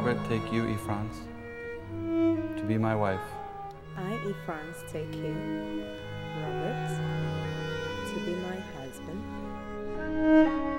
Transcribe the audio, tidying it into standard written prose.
Robert, take you, E-France, to be my wife. I, E-France, take you, Robert, to be my husband.